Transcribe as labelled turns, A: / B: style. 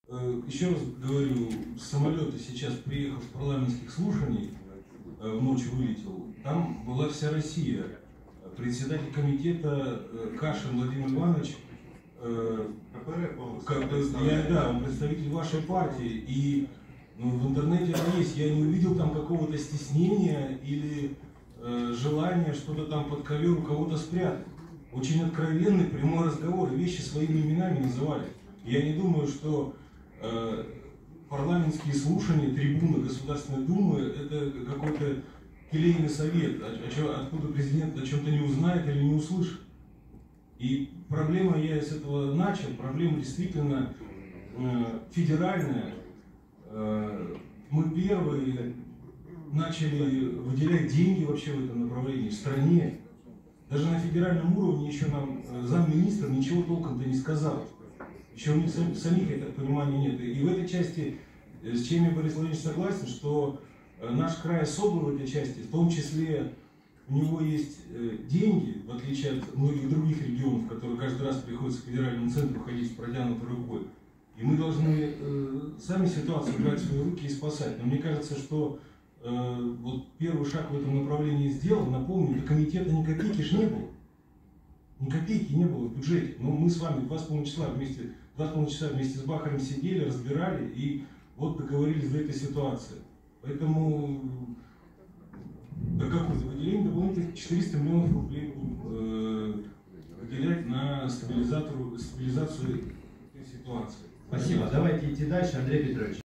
A: Еще раз говорю, с самолета сейчас приехал с парламентских слушаний, в ночь вылетел, там была вся Россия. Председатель комитета Кашин Владимир Иванович, он представитель вашей партии, и в интернете это есть, я не увидел там какого-то стеснения или желания что-то там под ковер у кого-то спрятать. Очень откровенный прямой разговор, вещи своими именами называли. Я не думаю, что парламентские слушания, трибуна Государственной Думы — это какой-то келейный совет, откуда президент о чем-то не узнает или не услышит. И проблема, я с этого начал, проблема действительно федеральная. Мы первые начали выделять деньги вообще в этом направлении в стране. Даже на федеральном уровне еще нам замминистра ничего толком-то не сказал. Еще у них самих, я так понимаю, нет. И в этой части, с чем я, Борис Владимирович, согласен, что наш край особый в этой части, в том числе у него есть деньги, в отличие от многих других регионов, которые каждый раз приходится к федеральному центру ходить с протянутой рукой. И мы должны сами ситуацию брать в свои руки и спасать. Но мне кажется, что вот первый шаг в этом направлении сделан. Напомню, до комитета ни копейки ж не было. Ни копейки не было в бюджете. Но мы с вами 2,5 часа вместе с Бахарем сидели, разбирали и вот договорились до этой ситуации. Поэтому до какого-то выделения дополнительных 400 миллионов рублей выделять на стабилизацию этой ситуации.
B: Спасибо. Давайте идти дальше, Андрей Петрович.